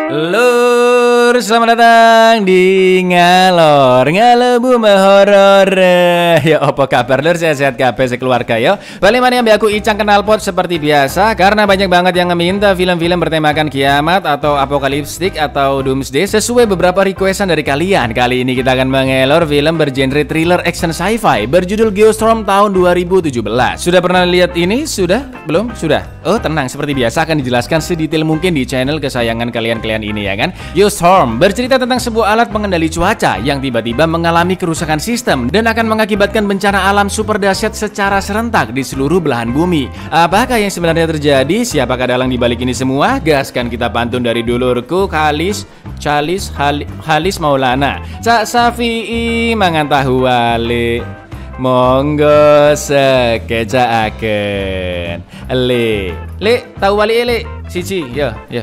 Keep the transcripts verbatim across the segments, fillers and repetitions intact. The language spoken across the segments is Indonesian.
Lur, selamat datang di Ngalor Ngalebu Horor. Ya apa kabar lur, sehat-sehat kabeh sekeluarga yo. Balik mana yang aku Icang kenal pot seperti biasa, karena banyak banget yang meminta film-film bertemakan kiamat atau apokaliptik atau doomsday sesuai beberapa requestan dari kalian. Kali ini kita akan mengelor film bergenre thriller action sci-fi berjudul Geostorm tahun dua ribu tujuh belas. Sudah pernah lihat ini? Sudah? Belum? Sudah? Oh tenang, seperti biasa akan dijelaskan sedetail mungkin di channel kesayangan kalian-kalian ini ya kan. Geostorm bercerita tentang sebuah alat pengendali cuaca yang tiba-tiba mengalami kerusakan sistem dan akan mengakibatkan bencana alam super dahsyat secara serentak di seluruh belahan bumi. Apakah yang sebenarnya terjadi? Siapakah dalang di balik ini semua? Gaskan kita pantun dari dulurku Khalis Chalis Hal, Halis Maulana Cak Safi'i mangan tahu wale monggo sekejaaken le le tahu wali le siji ya ya.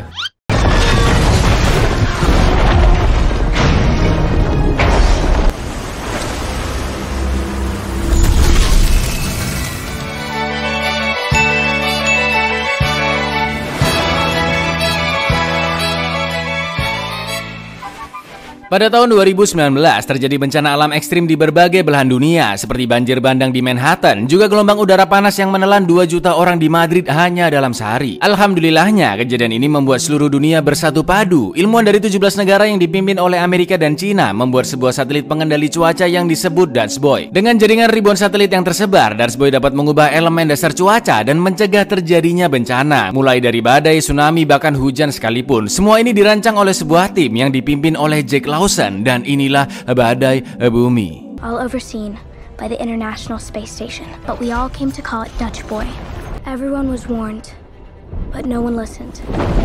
Pada tahun dua ribu sembilan belas terjadi bencana alam ekstrim di berbagai belahan dunia seperti banjir bandang di Manhattan, juga gelombang udara panas yang menelan dua juta orang di Madrid hanya dalam sehari. Alhamdulillahnya kejadian ini membuat seluruh dunia bersatu padu. Ilmuwan dari tujuh belas negara yang dipimpin oleh Amerika dan Cina membuat sebuah satelit pengendali cuaca yang disebut Dutch Boy. Dengan jaringan ribuan satelit yang tersebar, Dutch Boy dapat mengubah elemen dasar cuaca dan mencegah terjadinya bencana, mulai dari badai, tsunami, bahkan hujan sekalipun. Semua ini dirancang oleh sebuah tim yang dipimpin oleh Jack Lawson, dan inilah badai bumi. All overseen by the International Space Station, but we all came to call it Dutch Boy. Everyone was warned, but no one listened.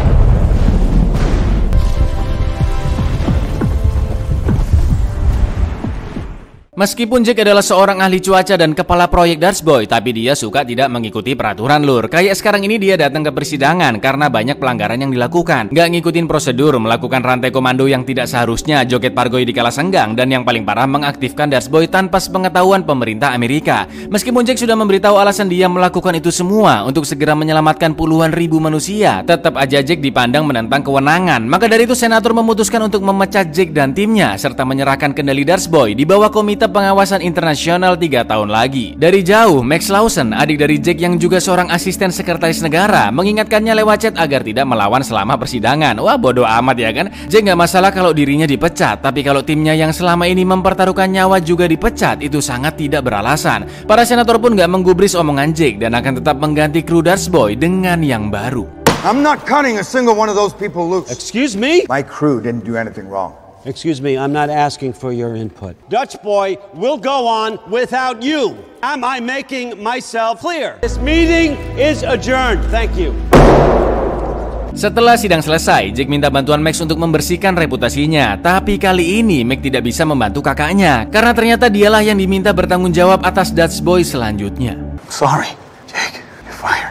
Meskipun Jack adalah seorang ahli cuaca dan kepala proyek Dutch Boy, tapi dia suka tidak mengikuti peraturan lur. Kayak sekarang ini dia datang ke persidangan karena banyak pelanggaran yang dilakukan. Gak ngikutin prosedur, melakukan rantai komando yang tidak seharusnya, joget pargoy di kala senggang, dan yang paling parah mengaktifkan Dutch Boy tanpa sepengetahuan pemerintah Amerika. Meskipun Jack sudah memberitahu alasan dia melakukan itu semua untuk segera menyelamatkan puluhan ribu manusia, tetap aja Jack dipandang menentang kewenangan. Maka dari itu senator memutuskan untuk memecat Jack dan timnya serta menyerahkan kendali Dutch Boy di bawah komite pengawasan internasional tiga tahun lagi. Dari jauh, Max Lawson, adik dari Jack yang juga seorang asisten sekretaris negara, mengingatkannya lewat chat agar tidak melawan selama persidangan. Wah, bodoh amat ya kan? Jack gak masalah kalau dirinya dipecat, tapi kalau timnya yang selama ini mempertaruhkan nyawa juga dipecat, itu sangat tidak beralasan. Para senator pun gak menggubris omongan Jack dan akan tetap mengganti kru Dutch Boy dengan yang baru. I'm not cutting a single one of those people loose. Excuse me? My crew didn't do anything wrong. Excuse me, I'm not asking for your input. Dutch Boy will go on without you. Am I making myself clear? This meeting is adjourned. Thank you. Setelah sidang selesai, Jack minta bantuan Max untuk membersihkan reputasinya. Tapi kali ini Max tidak bisa membantu kakaknya karena ternyata dialah yang diminta bertanggung jawab atas Dutch Boy selanjutnya. Sorry, Jake. You're fired.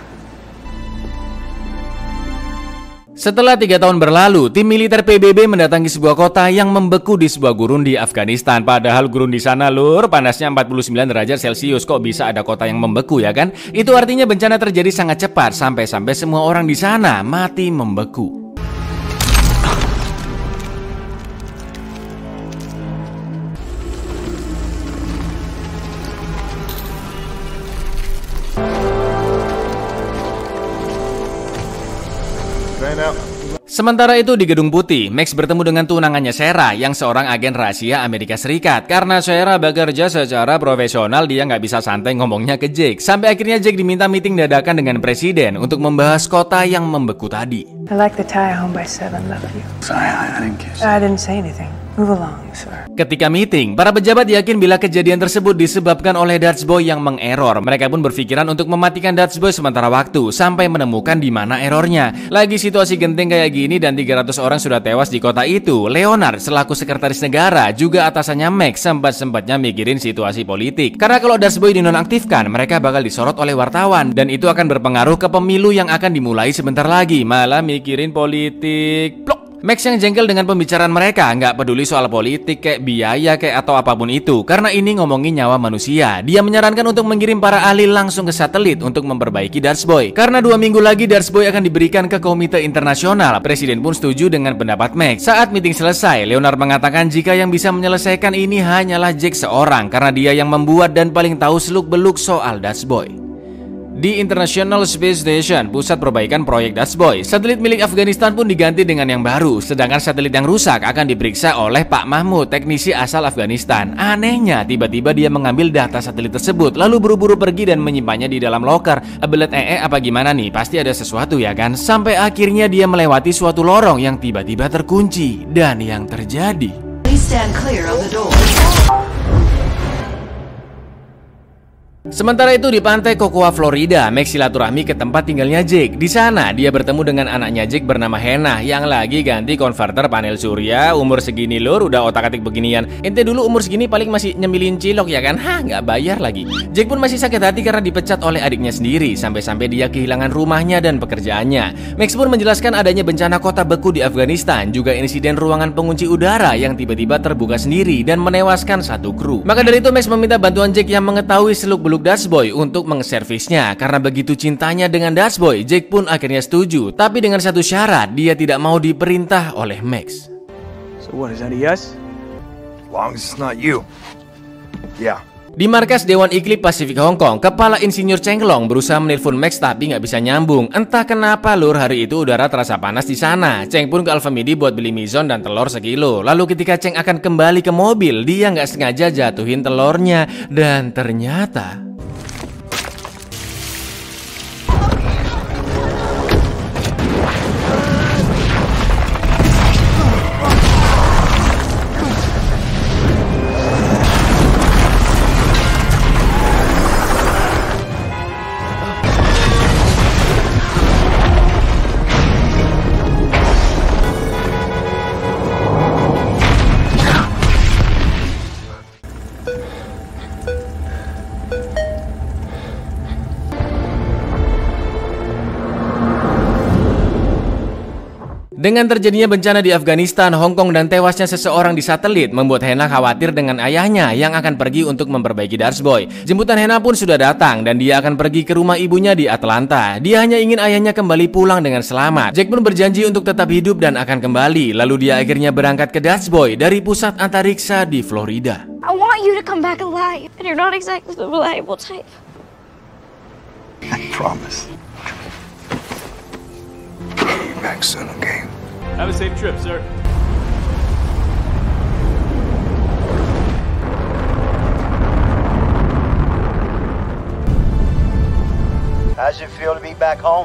Setelah tiga tahun berlalu, tim militer P B B mendatangi sebuah kota yang membeku di sebuah gurun di Afghanistan. Padahal gurun di sana lur, panasnya empat puluh sembilan derajat Celcius. Kok bisa ada kota yang membeku ya kan? Itu artinya bencana terjadi sangat cepat, sampai-sampai semua orang di sana mati membeku. Sementara itu di Gedung Putih, Max bertemu dengan tunangannya Sarah yang seorang agen rahasia Amerika Serikat. Karena Sarah bekerja secara profesional, dia nggak bisa santai ngomongnya ke Jack. Sampai akhirnya Jack diminta meeting dadakan dengan presiden untuk membahas kota yang membeku tadi. I like the tie home by seven, love you. Sorry, I didn't kiss. I didn't say anything. Move along, sir. Ketika meeting, para pejabat yakin bila kejadian tersebut disebabkan oleh Dutch Boy yang mengerror. Mereka pun berpikiran untuk mematikan Dutch Boy sementara waktu sampai menemukan di mana errornya. Lagi situasi genting kayak gini dan tiga ratus orang sudah tewas di kota itu. Leonard selaku sekretaris negara juga atasannya Max sempat-sempatnya mikirin situasi politik. Karena kalau Dutch Boy dinonaktifkan, mereka bakal disorot oleh wartawan dan itu akan berpengaruh ke pemilu yang akan dimulai sebentar lagi. Malah mikirin politik. Plok. Max yang jengkel dengan pembicaraan mereka, nggak peduli soal politik, kayak biaya, kayak atau apapun itu, karena ini ngomongin nyawa manusia. Dia menyarankan untuk mengirim para ahli langsung ke satelit untuk memperbaiki Darth Boy. Karena dua minggu lagi Darth Boy akan diberikan ke komite internasional. Presiden pun setuju dengan pendapat Max. Saat meeting selesai, Leonard mengatakan jika yang bisa menyelesaikan ini hanyalah Jake seorang, karena dia yang membuat dan paling tahu seluk-beluk soal Darth Boy. Di International Space Station, pusat perbaikan proyek Darth Boy, satelit milik Afghanistan pun diganti dengan yang baru, sedangkan satelit yang rusak akan diperiksa oleh Pak Mahmud, teknisi asal Afghanistan. Anehnya, tiba-tiba dia mengambil data satelit tersebut, lalu buru-buru pergi dan menyimpannya di dalam loker. Belet ee apa gimana nih? Pasti ada sesuatu ya kan? Sampai akhirnya dia melewati suatu lorong yang tiba-tiba terkunci, dan yang terjadi. Please stand clear of the door. Sementara itu di pantai Cocoa, Florida, Max silaturahmi ke tempat tinggalnya Jake. Di sana dia bertemu dengan anaknya Jake bernama Hannah yang lagi ganti konverter panel surya. Umur segini lur udah otak-atik beginian. Ente dulu umur segini paling masih nyemilin cilok ya kan? Hah, nggak bayar lagi. Jake pun masih sakit hati karena dipecat oleh adiknya sendiri, sampai-sampai dia kehilangan rumahnya dan pekerjaannya. Max pun menjelaskan adanya bencana kota beku di Afghanistan, juga insiden ruangan pengunci udara yang tiba-tiba terbuka sendiri dan menewaskan satu kru. Maka dari itu Max meminta bantuan Jake yang mengetahui seluk-beluk Darth Boy untuk mengservisnya. Karena begitu cintanya dengan Darth Boy, Jake pun akhirnya setuju, tapi dengan satu syarat, dia tidak mau diperintah oleh Max. So what, is that a yes? As long as it's not you. Yeah. Di markas Dewan Iklim Pasifik Hong Kong, kepala insinyur Cheng Long berusaha menelpon Max tapi nggak bisa nyambung. Entah kenapa lur, hari itu udara terasa panas di sana. Cheng pun ke Alfamidi buat beli mizon dan telur sekilo. Lalu ketika Cheng akan kembali ke mobil, dia nggak sengaja jatuhin telurnya dan ternyata dengan terjadinya bencana di Afghanistan, Hong Kong dan tewasnya seseorang di satelit membuat Hannah khawatir dengan ayahnya yang akan pergi untuk memperbaiki Darth Boy. Jemputan Hannah pun sudah datang dan dia akan pergi ke rumah ibunya di Atlanta. Dia hanya ingin ayahnya kembali pulang dengan selamat. Jack pun berjanji untuk tetap hidup dan akan kembali. Lalu dia akhirnya berangkat ke Darth Boy dari pusat antariksa di Florida. I want you to come back alive, and you're not exactly the reliable type. I promise. Back soon, okay? Have a safe trip, sir. How's it feel to be back home?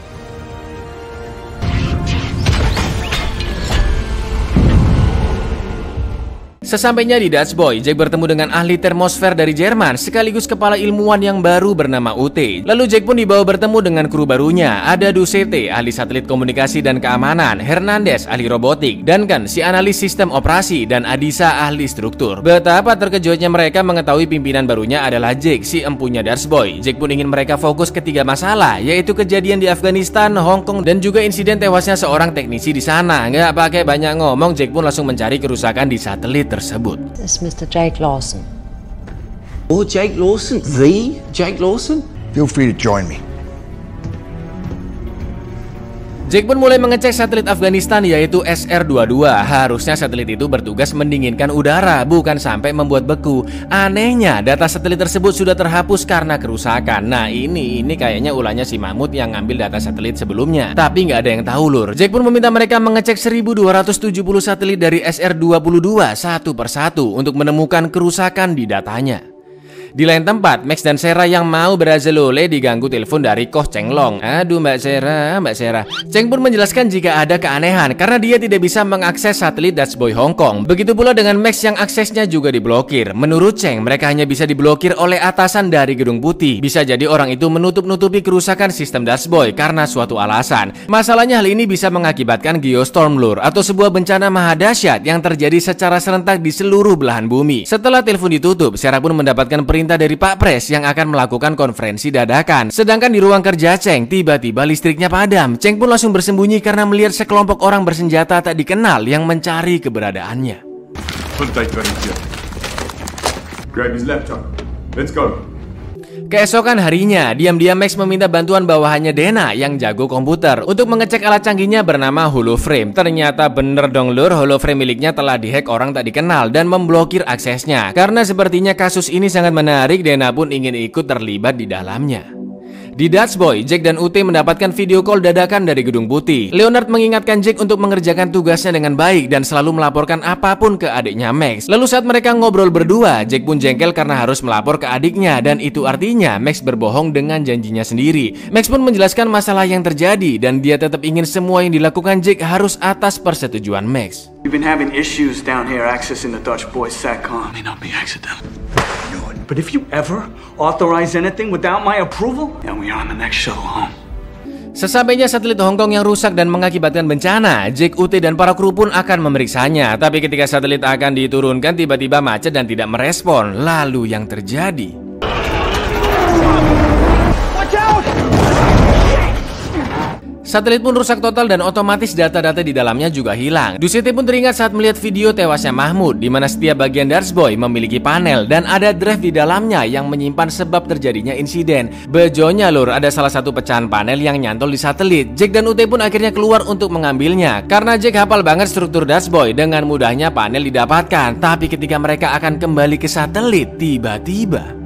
Sesampainya di Darth Boy, Jack bertemu dengan ahli termosfer dari Jerman sekaligus kepala ilmuwan yang baru bernama U T. Lalu Jack pun dibawa bertemu dengan kru barunya. Ada Ducete, ahli satelit komunikasi dan keamanan, Hernandez, ahli robotik, Duncan, si analis sistem operasi, dan Adisa, ahli struktur. Betapa terkejutnya mereka mengetahui pimpinan barunya adalah Jack, si empunya Darth Boy. Jack pun ingin mereka fokus ke tiga masalah, yaitu kejadian di Afghanistan, Hong Kong, dan juga insiden tewasnya seorang teknisi di sana. Nggak pakai banyak ngomong, Jack pun langsung mencari kerusakan di satelit tersebut. This is Mister Jake Lawson. Oh, Jake Lawson? The Jake Lawson? Feel free to join me. Jack pun mulai mengecek satelit Afghanistan yaitu S R dua puluh dua. Harusnya satelit itu bertugas mendinginkan udara, bukan sampai membuat beku. Anehnya, data satelit tersebut sudah terhapus karena kerusakan. Nah ini, ini kayaknya ulahnya si Mahmud yang ngambil data satelit sebelumnya. Tapi nggak ada yang tahu lur. Jack pun meminta mereka mengecek seribu dua ratus tujuh puluh satelit dari S R dua puluh dua satu persatu untuk menemukan kerusakan di datanya. Di lain tempat, Max dan Sarah yang mau berazalole diganggu telepon dari Koh Cheng Long. Aduh Mbak Sarah, Mbak Sarah. Cheng pun menjelaskan jika ada keanehan karena dia tidak bisa mengakses satelit Darth Boy Hong Kong. Begitu pula dengan Max yang aksesnya juga diblokir. Menurut Cheng, mereka hanya bisa diblokir oleh atasan dari Gedung Putih. Bisa jadi orang itu menutup-nutupi kerusakan sistem Darth Boy karena suatu alasan. Masalahnya hal ini bisa mengakibatkan geostorm lur atau sebuah bencana mahadahsyat yang terjadi secara serentak di seluruh belahan bumi. Setelah telepon ditutup, Sarah pun mendapatkan perintah perintah dari Pak Pres yang akan melakukan konferensi dadakan. Sedangkan di ruang kerja Cheng, tiba-tiba listriknya padam. Cheng pun langsung bersembunyi karena melihat sekelompok orang bersenjata tak dikenal yang mencari keberadaannya. Grab his laptop. Let's go. Keesokan harinya, diam-diam Max meminta bantuan bawahannya Dana yang jago komputer untuk mengecek alat canggihnya bernama Holoframe. Ternyata bener dong lur, Holoframe miliknya telah dihack orang tak dikenal dan memblokir aksesnya. Karena sepertinya kasus ini sangat menarik, Dana pun ingin ikut terlibat di dalamnya. Di Dutch Boy, Jack dan U T mendapatkan video call dadakan dari Gedung Putih. Leonard mengingatkan Jack untuk mengerjakan tugasnya dengan baik dan selalu melaporkan apapun ke adiknya Max. Lalu saat mereka ngobrol berdua, Jack pun jengkel karena harus melapor ke adiknya dan itu artinya Max berbohong dengan janjinya sendiri. Max pun menjelaskan masalah yang terjadi dan dia tetap ingin semua yang dilakukan Jack harus atas persetujuan Max. We've been having issues down here accessing the Dutch Boys SATCOM. May not be accidental. But if you ever authorize anything without my approval, then we are on the next shuttle home. Sesampainya satelit Hong Kong yang rusak dan mengakibatkan bencana, Jack, U T, dan para kru pun akan memeriksanya. Tapi ketika satelit akan diturunkan, tiba-tiba macet dan tidak merespon. Lalu yang terjadi? Watch out! Satelit pun rusak total dan otomatis data-data di dalamnya juga hilang. Dusiti pun teringat saat melihat video tewasnya Mahmud, di mana setiap bagian Dutch Boy memiliki panel dan ada drive di dalamnya yang menyimpan sebab terjadinya insiden. Bejonya lur, ada salah satu pecahan panel yang nyantol di satelit. Jack dan U T pun akhirnya keluar untuk mengambilnya. Karena Jack hafal banget struktur Dutch Boy, dengan mudahnya panel didapatkan. Tapi ketika mereka akan kembali ke satelit, tiba-tiba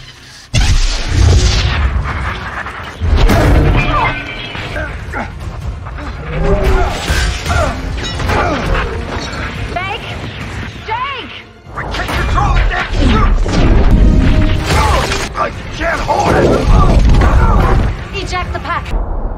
Eject the pack.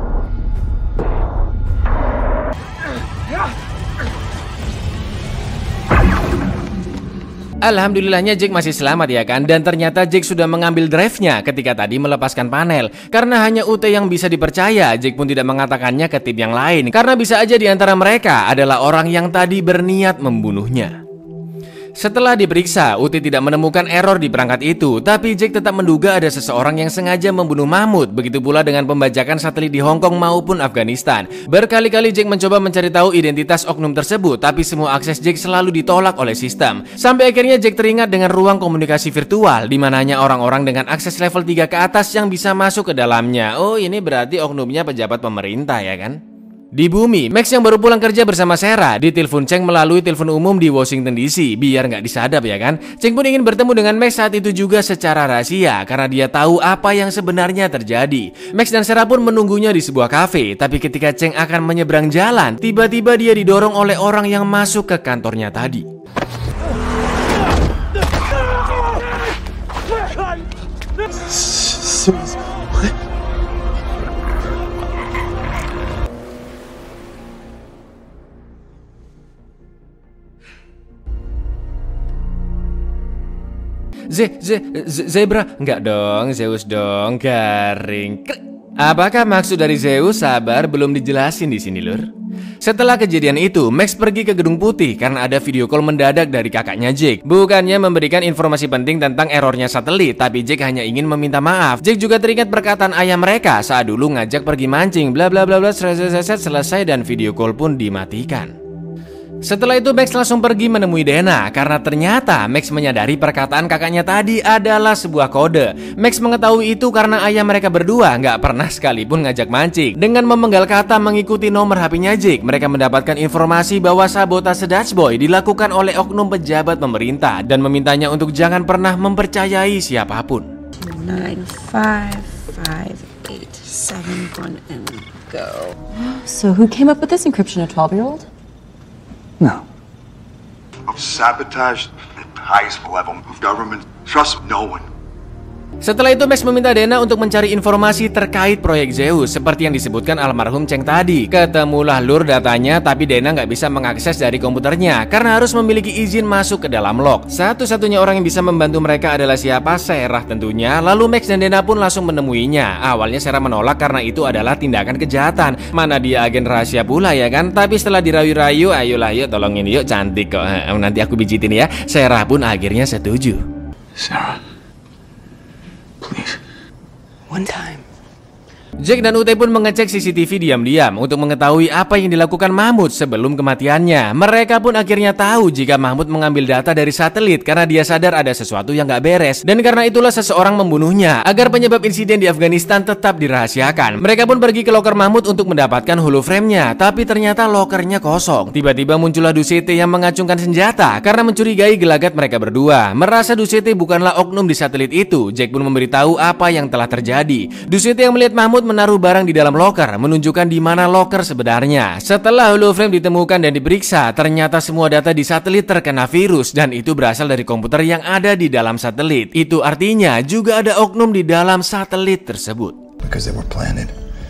Alhamdulillahnya Jack masih selamat ya kan. Dan ternyata Jack sudah mengambil drive-nya ketika tadi melepaskan panel. Karena hanya U T yang bisa dipercaya, Jack pun tidak mengatakannya ke tim yang lain. Karena bisa aja di antara mereka adalah orang yang tadi berniat membunuhnya. Setelah diperiksa, U T tidak menemukan error di perangkat itu, tapi Jack tetap menduga ada seseorang yang sengaja membunuh Mahmud. Begitu pula dengan pembajakan satelit di Hong Kong maupun Afghanistan. Berkali-kali Jack mencoba mencari tahu identitas oknum tersebut, tapi semua akses Jack selalu ditolak oleh sistem. Sampai akhirnya Jack teringat dengan ruang komunikasi virtual, di mana hanya orang-orang dengan akses level tiga ke atas yang bisa masuk ke dalamnya. Oh, ini berarti oknumnya pejabat pemerintah ya kan? Di bumi, Max yang baru pulang kerja bersama Sarah ditelepon Cheng melalui telepon umum di Washington D C biar nggak disadap ya kan. Cheng pun ingin bertemu dengan Max saat itu juga secara rahasia karena dia tahu apa yang sebenarnya terjadi. Max dan Sarah pun menunggunya di sebuah kafe, tapi ketika Cheng akan menyeberang jalan, tiba-tiba dia didorong oleh orang yang masuk ke kantornya tadi. Ze, ze, ze, zebra, enggak dong, Zeus dong, garing. Apakah maksud dari Zeus? Sabar, belum dijelasin di sini lur. Setelah kejadian itu, Max pergi ke Gedung Putih karena ada video call mendadak dari kakaknya Jack. Bukannya memberikan informasi penting tentang errornya satelit, tapi Jack hanya ingin meminta maaf. Jack juga teringat perkataan ayah mereka saat dulu ngajak pergi mancing, bla bla bla bla, selesai dan video call pun dimatikan. Setelah itu Max langsung pergi menemui Dana karena ternyata Max menyadari perkataan kakaknya tadi adalah sebuah kode. Max mengetahui itu karena ayah mereka berdua nggak pernah sekalipun ngajak mancing. Dengan memenggal kata mengikuti nomor H P-nya Jack, mereka mendapatkan informasi bahwa sabotase Dutch Boy dilakukan oleh oknum pejabat pemerintah dan memintanya untuk jangan pernah mempercayai siapapun. nine five five eight seven one and go. So who came up with this encryption? A twelve-year-old? No. Of sabotage at the highest level of government. Trust no one. Setelah itu Max meminta Dana untuk mencari informasi terkait proyek Zeus seperti yang disebutkan almarhum Cheng tadi. Ketemulah lur datanya, tapi Dana nggak bisa mengakses dari komputernya karena harus memiliki izin masuk ke dalam log. Satu-satunya orang yang bisa membantu mereka adalah siapa? Sarah tentunya. Lalu Max dan Dana pun langsung menemuinya. Awalnya Sarah menolak karena itu adalah tindakan kejahatan. Mana dia agen rahasia pula ya kan? Tapi setelah dirayu-rayu, ayolah yuk tolongin yuk, cantik kok. Nanti aku pijitin ya. Sarah pun akhirnya setuju. Sarah, please. One time. Jack dan Ute pun mengecek C C T V diam-diam untuk mengetahui apa yang dilakukan Mahmud sebelum kematiannya. Mereka pun akhirnya tahu jika Mahmud mengambil data dari satelit karena dia sadar ada sesuatu yang gak beres. Dan karena itulah seseorang membunuhnya agar penyebab insiden di Afghanistan tetap dirahasiakan. Mereka pun pergi ke loker Mahmud untuk mendapatkan holoframe-nya, tapi ternyata lokernya kosong. Tiba-tiba muncullah Ducete yang mengacungkan senjata karena mencurigai gelagat mereka berdua. Merasa Ducete bukanlah oknum di satelit itu, Jack pun memberitahu apa yang telah terjadi. Ducete yang melihat Mahmud menaruh barang di dalam loker menunjukkan di mana loker sebenarnya. Setelah holoframe ditemukan dan diperiksa, ternyata semua data di satelit terkena virus dan itu berasal dari komputer yang ada di dalam satelit. Itu artinya juga ada oknum di dalam satelit tersebut. Because they were planted.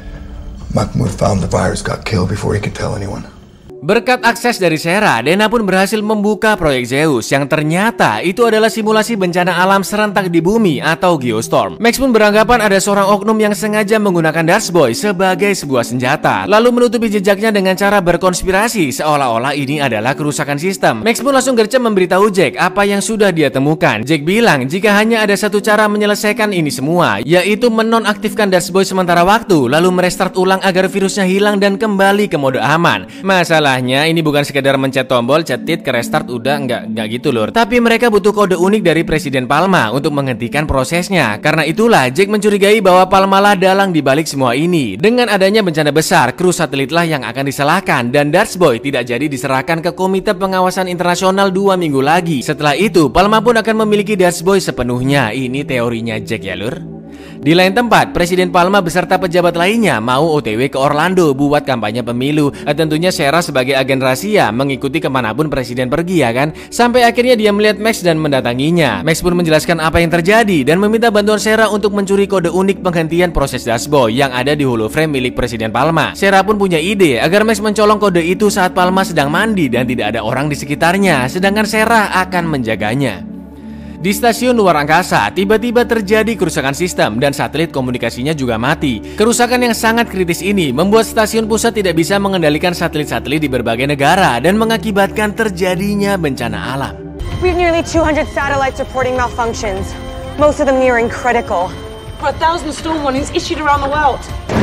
Mahmoud found the virus, got killed before he could tell anyone. Berkat akses dari Sarah, Dana pun berhasil membuka proyek Zeus yang ternyata itu adalah simulasi bencana alam serentak di bumi atau geostorm. Max pun beranggapan ada seorang oknum yang sengaja menggunakan Dutch Boy sebagai sebuah senjata, lalu menutupi jejaknya dengan cara berkonspirasi seolah-olah ini adalah kerusakan sistem. Max pun langsung gercep memberitahu Jack apa yang sudah dia temukan. Jack bilang jika hanya ada satu cara menyelesaikan ini semua, yaitu menonaktifkan Dutch Boy sementara waktu, lalu merestart ulang agar virusnya hilang dan kembali ke mode aman. Masalah ini bukan sekedar mencet tombol, cetit ke restart udah, nggak nggak gitu lur. Tapi mereka butuh kode unik dari Presiden Palma untuk menghentikan prosesnya. Karena itulah Jack mencurigai bahwa Palma lah dalang dibalik semua ini. Dengan adanya bencana besar, kru satelitlah yang akan disalahkan dan Dutch Boy tidak jadi diserahkan ke Komite Pengawasan Internasional dua minggu lagi. Setelah itu Palma pun akan memiliki Dutch Boy sepenuhnya. Ini teorinya Jack ya lur. Di lain tempat, Presiden Palma beserta pejabat lainnya mau O T W ke Orlando buat kampanye pemilu. Tentunya Sarah sebagai agen rahasia mengikuti kemanapun Presiden pergi ya kan. Sampai akhirnya dia melihat Max dan mendatanginya. Max pun menjelaskan apa yang terjadi dan meminta bantuan Sarah untuk mencuri kode unik penghentian proses Dutch Boy yang ada di holoframe milik Presiden Palma. Sarah pun punya ide agar Max mencolong kode itu saat Palma sedang mandi dan tidak ada orang di sekitarnya, sedangkan Sarah akan menjaganya. Di stasiun luar angkasa, tiba-tiba terjadi kerusakan sistem dan satelit komunikasinya juga mati. Kerusakan yang sangat kritis ini membuat stasiun pusat tidak bisa mengendalikan satelit-satelit di berbagai negara dan mengakibatkan terjadinya bencana alam. We have nearly two hundred satellites reporting malfunctions, most of them nearing critical. A thousand storm warnings issued around the world.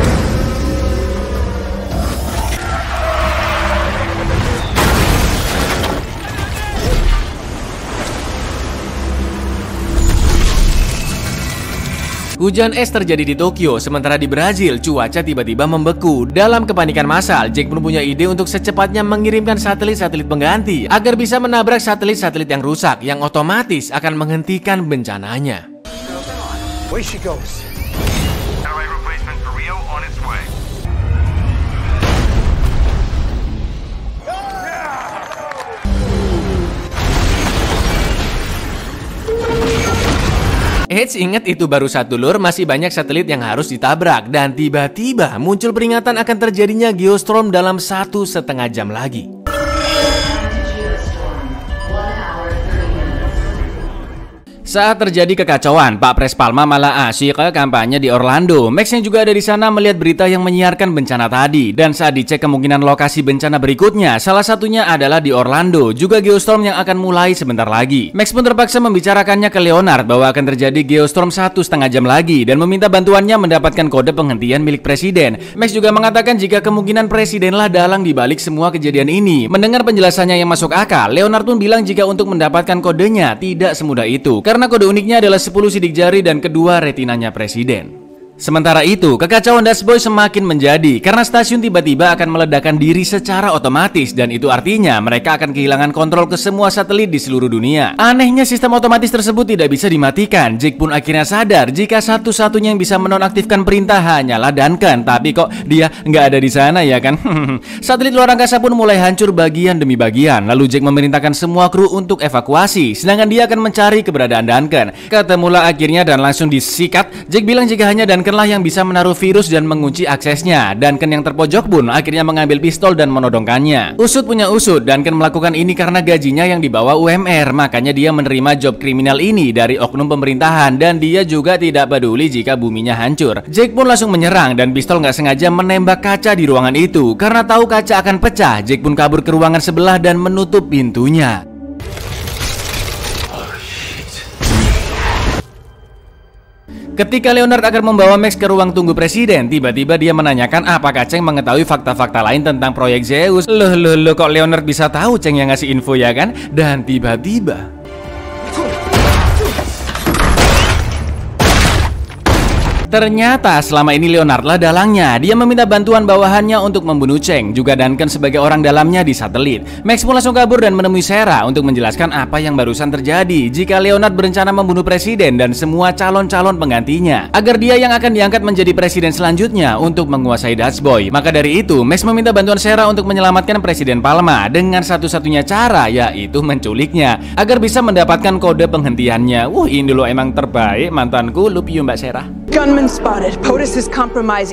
Hujan es terjadi di Tokyo, sementara di Brazil cuaca tiba-tiba membeku. Dalam kepanikan massal, Jack pun punya ide untuk secepatnya mengirimkan satelit-satelit pengganti agar bisa menabrak satelit-satelit yang rusak, yang otomatis akan menghentikan bencananya. Where she goes? Satellite replacement for Rio on its way. Eits, ingat itu baru satu lur, masih banyak satelit yang harus ditabrak. Dan tiba-tiba muncul peringatan akan terjadinya geostorm dalam satu setengah jam lagi. Saat terjadi kekacauan, Pak Pres Palma malah asyik ke kampanye di Orlando. Max yang juga ada di sana melihat berita yang menyiarkan bencana tadi. Dan saat dicek kemungkinan lokasi bencana berikutnya, salah satunya adalah di Orlando, juga geostorm yang akan mulai sebentar lagi. Max pun terpaksa membicarakannya ke Leonard bahwa akan terjadi geostorm satu setengah jam lagi dan meminta bantuannya mendapatkan kode penghentian milik presiden. Max juga mengatakan jika kemungkinan presidenlah dalang dibalik semua kejadian ini. Mendengar penjelasannya yang masuk akal, Leonard pun bilang jika untuk mendapatkan kodenya tidak semudah itu. Karena kode uniknya adalah sepuluh sidik jari dan kedua retinanya presiden. Sementara itu, kekacauan Dutch Boy semakin menjadi karena stasiun tiba-tiba akan meledakkan diri secara otomatis dan itu artinya mereka akan kehilangan kontrol ke semua satelit di seluruh dunia. Anehnya sistem otomatis tersebut tidak bisa dimatikan. Jack pun akhirnya sadar jika satu-satunya yang bisa menonaktifkan perintah hanyalah Duncan, tapi kok dia nggak ada di sana ya kan? Satelit luar angkasa pun mulai hancur bagian demi bagian. Lalu Jack memerintahkan semua kru untuk evakuasi, sedangkan dia akan mencari keberadaan Duncan. Ketemulah akhirnya dan langsung disikat. Jack bilang jika hanya Duncan lah yang bisa menaruh virus dan mengunci aksesnya. Duncan yang terpojok pun akhirnya mengambil pistol dan menodongkannya. Usut punya usut, Duncan melakukan ini karena gajinya yang dibawa U M R, makanya dia menerima job kriminal ini dari oknum pemerintahan dan dia juga tidak peduli jika buminya hancur. Jack pun langsung menyerang dan pistol nggak sengaja menembak kaca di ruangan itu. Karena tahu kaca akan pecah, Jack pun kabur ke ruangan sebelah dan menutup pintunya. Ketika Leonard akan membawa Max ke ruang tunggu presiden, tiba-tiba dia menanyakan apakah Cheng mengetahui fakta-fakta lain tentang proyek Zeus. Loh, loh, loh, kok Leonard bisa tahu Cheng yang ngasih info ya kan? Dan tiba-tiba ternyata selama ini Leonard lah dalangnya. Dia meminta bantuan bawahannya untuk membunuh Cheng, juga Duncan sebagai orang dalamnya di satelit. Max pun langsung kabur dan menemui Sarah untuk menjelaskan apa yang barusan terjadi, jika Leonard berencana membunuh presiden dan semua calon-calon penggantinya, agar dia yang akan diangkat menjadi presiden selanjutnya untuk menguasai Dutch Boy. Maka dari itu, Max meminta bantuan Sarah untuk menyelamatkan Presiden Palma dengan satu-satunya cara, yaitu menculiknya, agar bisa mendapatkan kode penghentiannya. Wuh, ini lo emang terbaik mantanku, love you Mbak Sarah. Gunman spotted. POTUS is compromising.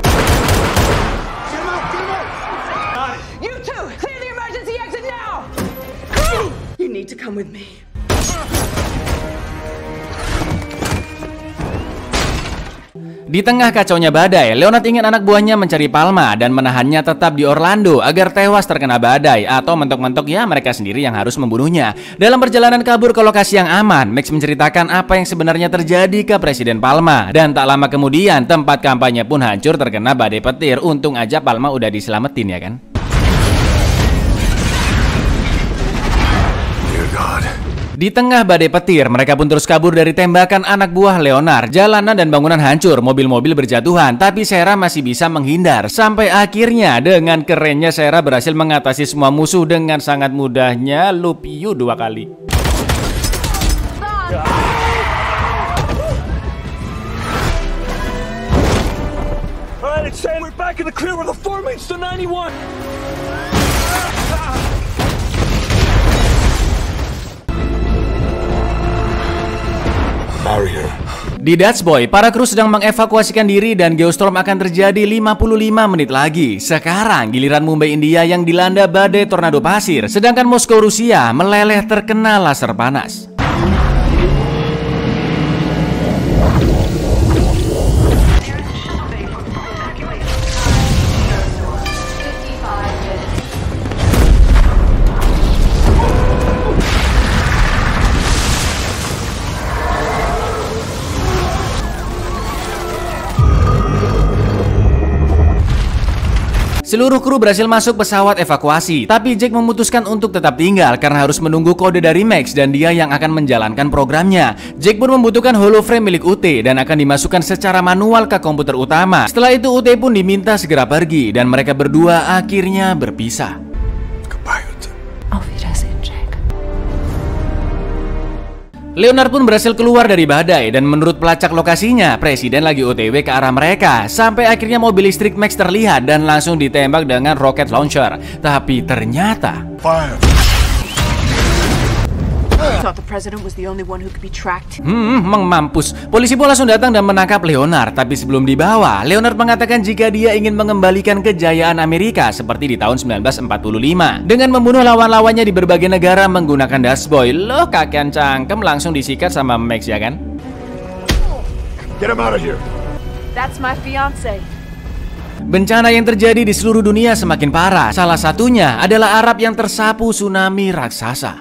You two, clear the emergency exit now! You need to come with me. Di tengah kacaunya badai, Leonard ingin anak buahnya mencari Palma dan menahannya tetap di Orlando agar tewas terkena badai, atau mentok-mentok ya mereka sendiri yang harus membunuhnya. Dalam perjalanan kabur ke lokasi yang aman, Max menceritakan apa yang sebenarnya terjadi ke Presiden Palma. Dan tak lama kemudian tempat kampanye pun hancur terkena badai petir. Untung aja Palma udah diselamatin ya kan. Di tengah badai petir, mereka pun terus kabur dari tembakan anak buah Leonard. Jalanan dan bangunan hancur, mobil-mobil berjatuhan, tapi Sarah masih bisa menghindar. Sampai akhirnya dengan kerennya Sarah berhasil mengatasi semua musuh dengan sangat mudahnya. Love you dua kali. Alright, it's saying we're back in the clear with the four mates to ninety-one. Di Dutch Boy, para kru sedang mengevakuasikan diri dan Geostorm akan terjadi lima puluh lima menit lagi. Sekarang giliran Mumbai India yang dilanda badai tornado pasir, sedangkan Moskow Rusia meleleh terkena laser panas. Seluruh kru berhasil masuk pesawat evakuasi, tapi Jack memutuskan untuk tetap tinggal karena harus menunggu kode dari Max dan dia yang akan menjalankan programnya. Jack pun membutuhkan holoframe milik U T dan akan dimasukkan secara manual ke komputer utama. Setelah itu U T pun diminta segera pergi dan mereka berdua akhirnya berpisah. Leonard pun berhasil keluar dari badai dan menurut pelacak lokasinya, presiden lagi O T W ke arah mereka. Sampai akhirnya mobil listrik Max terlihat dan langsung ditembak dengan rocket launcher. Tapi ternyata Fire. Thought the president was the only one who could be tracked. Hmm, mampus. Polisi pun langsung datang dan menangkap Leonard. Tapi sebelum dibawa, Leonard mengatakan jika dia ingin mengembalikan kejayaan Amerika seperti di tahun sembilan belas empat puluh lima dengan membunuh lawan-lawannya di berbagai negara menggunakan Dutch Boy. Loh, kakean cangkem langsung disikat sama Max ya kan? Get him out of here. That's my fiance. Bencana yang terjadi di seluruh dunia semakin parah. Salah satunya adalah Arab yang tersapu tsunami raksasa.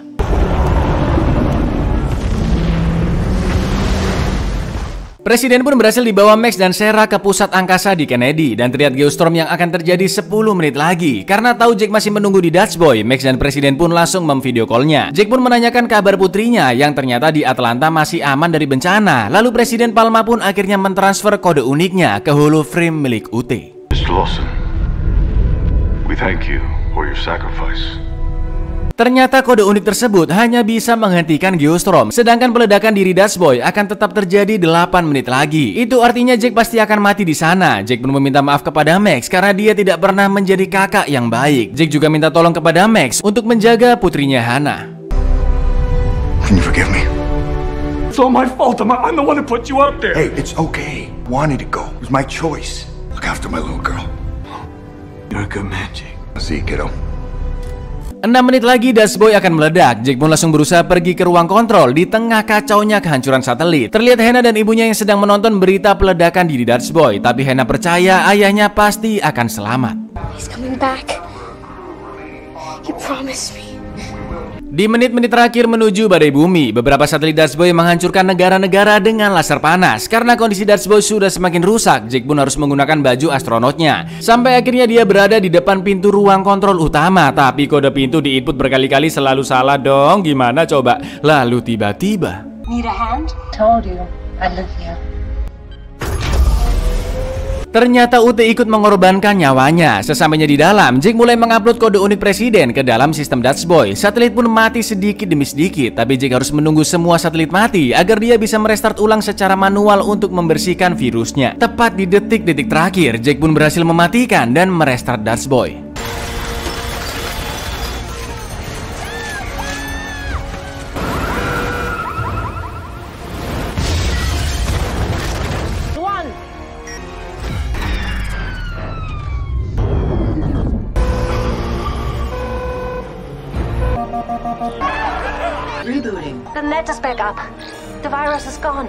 Presiden pun berhasil dibawa Max dan Sarah ke pusat angkasa di Kennedy dan terlihat Geostorm yang akan terjadi sepuluh menit lagi. Karena tahu Jack masih menunggu di Dutch Boy, Max dan Presiden pun langsung memvideo call-nya. Jack pun menanyakan kabar putrinya yang ternyata di Atlanta masih aman dari bencana. Lalu Presiden Palma pun akhirnya mentransfer kode uniknya ke holoframe milik U T. Mister Lawson, we thank you for your sacrifice. Ternyata kode unik tersebut hanya bisa menghentikan Geostorm, sedangkan peledakan diri Dutch Boy akan tetap terjadi delapan menit lagi. Itu artinya Jack pasti akan mati di sana. Jack pun meminta maaf kepada Max karena dia tidak pernah menjadi kakak yang baik. Jack juga minta tolong kepada Max untuk menjaga putrinya Hannah. Can you forgive me? It's all my fault. I'm, I'm the one who put you up there. Hey, it's okay. Wanted to go. It was my choice. Look after my little girl. You're a good man, Jake. See you, kiddo. enam menit lagi Dutch Boy akan meledak. Jack pun langsung berusaha pergi ke ruang kontrol di tengah kacaunya kehancuran satelit. Terlihat Hannah dan ibunya yang sedang menonton berita peledakan di Dutch Boy. Tapi Hannah percaya ayahnya pasti akan selamat. He's coming back. You promised me. Di menit-menit terakhir menuju badai bumi, beberapa satelit Dutch Boy menghancurkan negara-negara dengan laser panas. Karena kondisi Dutch Boy sudah semakin rusak, Jake pun harus menggunakan baju astronotnya. Sampai akhirnya dia berada di depan pintu ruang kontrol utama. Tapi kode pintu di input berkali-kali selalu salah dong. Gimana coba? Lalu tiba-tiba, Need a hand? Told you, I live here. ternyata U T ikut mengorbankan nyawanya. Sesampainya di dalam, Jake mulai mengupload kode unik presiden ke dalam sistem Dutch Boy. Satelit pun mati sedikit demi sedikit, tapi Jake harus menunggu semua satelit mati agar dia bisa merestart ulang secara manual untuk membersihkan virusnya. Tepat di detik-detik terakhir, Jake pun berhasil mematikan dan merestart Dutch Boy. Rebooting. The net is back up. The virus is gone.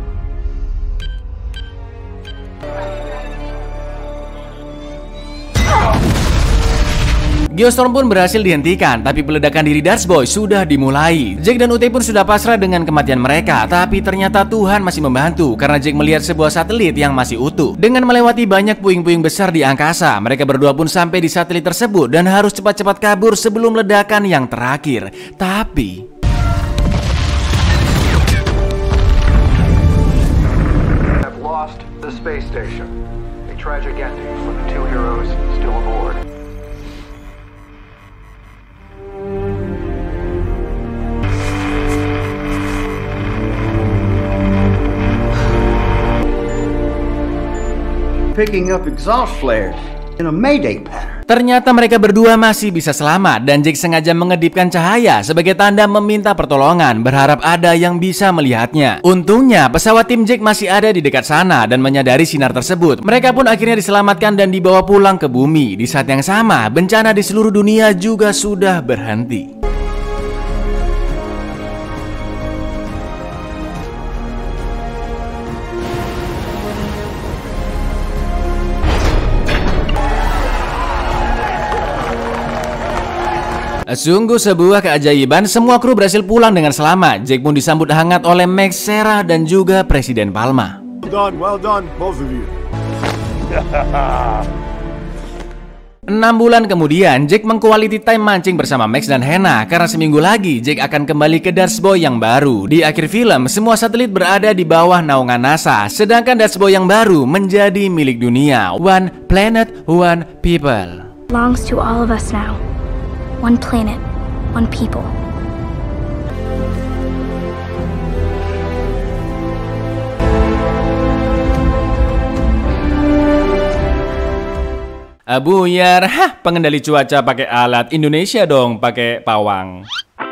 Geostorm pun berhasil dihentikan, tapi peledakan diri Dutch Boy sudah dimulai. Jake dan U T pun sudah pasrah dengan kematian mereka, tapi ternyata Tuhan masih membantu karena Jake melihat sebuah satelit yang masih utuh. Dengan melewati banyak puing-puing besar di angkasa, mereka berdua pun sampai di satelit tersebut dan harus cepat-cepat kabur sebelum ledakan yang terakhir. Tapi the space station. A tragic ending for the two heroes still aboard. Picking up exhaust flares in a mayday pattern. ternyata mereka berdua masih bisa selamat dan Jake sengaja mengedipkan cahaya sebagai tanda meminta pertolongan, berharap ada yang bisa melihatnya. Untungnya pesawat tim Jake masih ada di dekat sana dan menyadari sinar tersebut. Mereka pun akhirnya diselamatkan dan dibawa pulang ke bumi. Di saat yang sama, bencana di seluruh dunia juga sudah berhenti. Sungguh sebuah keajaiban, semua kru berhasil pulang dengan selamat. Jake pun disambut hangat oleh Max, Sarah, dan juga Presiden Palma. Well done, well done, both of you. Enam bulan kemudian, Jake meng-quality time mancing bersama Max dan Hannah. Karena seminggu lagi, Jake akan kembali ke Dutch Boy yang baru. Di akhir film, semua satelit berada di bawah naungan NASA. Sedangkan Dutch Boy yang baru menjadi milik dunia. One planet, one people. Belongs to all of us now. One planet, one people. Abuyar, hah, pengendali cuaca pakai alat, Indonesia dong pakai pawang.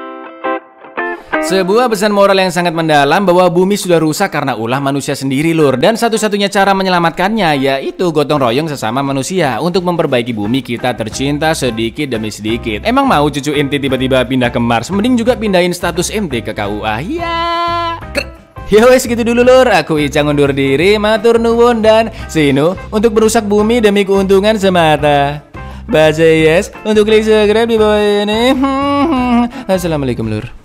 Sebuah pesan moral yang sangat mendalam bahwa bumi sudah rusak karena ulah manusia sendiri, lur. Dan satu-satunya cara menyelamatkannya yaitu gotong royong sesama manusia untuk memperbaiki bumi kita tercinta sedikit demi sedikit. Emang mau cucu ente tiba-tiba pindah ke Mars? Mending juga pindahin status ente ke K U A. Ya. Ya wes gitu dulu lur, aku Icang undur diri, matur nuwun dan sinu untuk merusak bumi demi keuntungan semata. Baca yes untuk klik subscribe di bawah ini. Assalamualaikum lur.